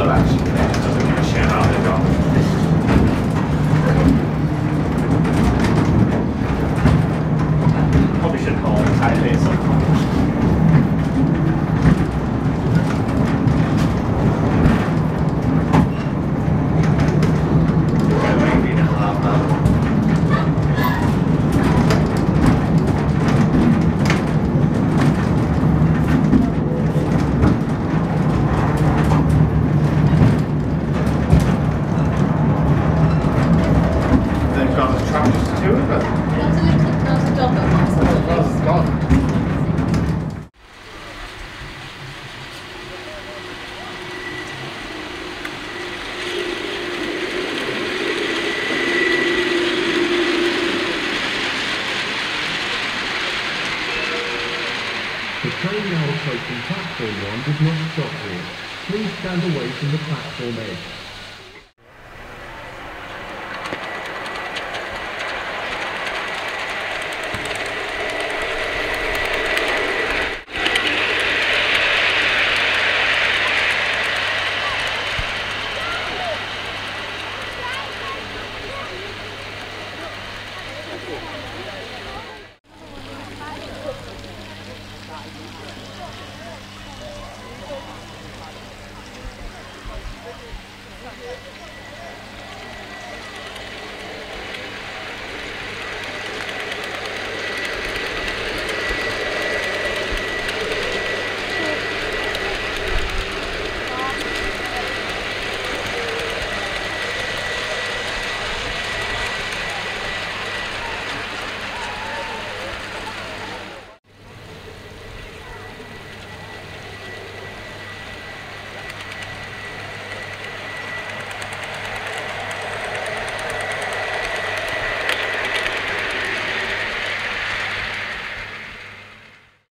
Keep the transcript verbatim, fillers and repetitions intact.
will actually, it just doesn't give a shit how they go. Probably should call it tightly at some point. The train now approaching platform one does not stop here. Please stand away from the platform edge. Thank you.